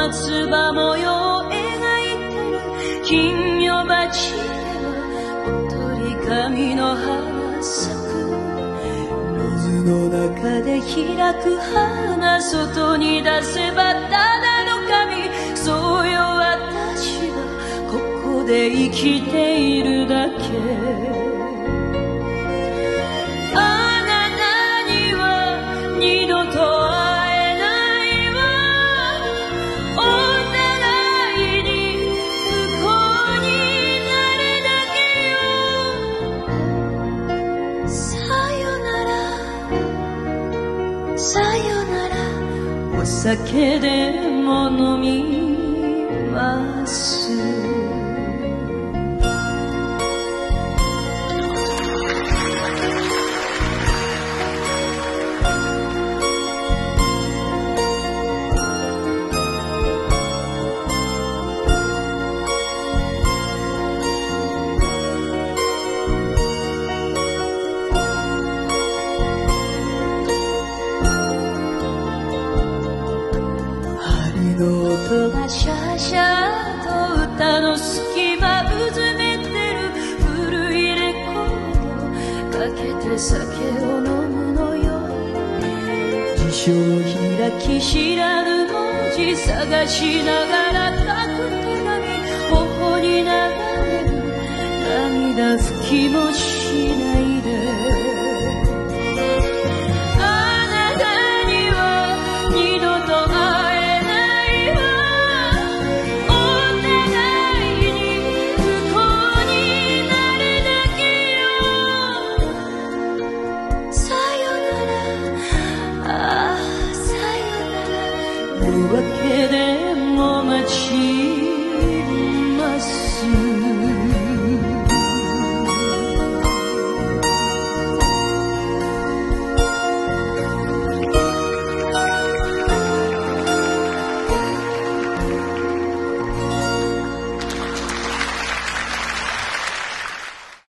つば模様を描いてる金魚鉢ではおとり紙の花咲く水の中で開く花外に出せばただの紙そうよ私はここで生きているだけお酒でも飲みます音がシャシャと歌の隙間うずめてる古いレコードかけて酒を飲むのよ辞書を開き知らぬ文字探しながら書く手紙頬に流れる涙拭きもしないで夜明けでも街